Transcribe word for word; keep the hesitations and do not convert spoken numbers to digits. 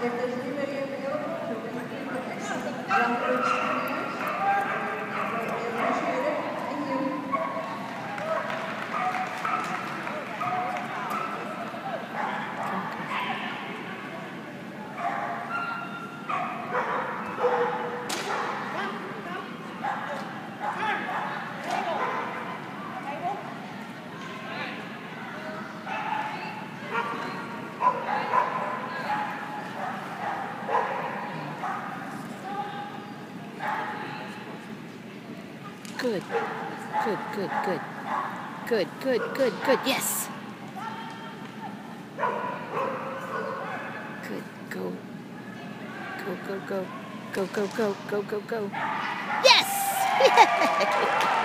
If there's anybody available, feel free to give an excellent round of applause. Greatly appreciate it. Thank you. Good, good, good, good, good, good, good, good, yes. Good, go, go, go, go, go, go, go, go, go, go. Yes!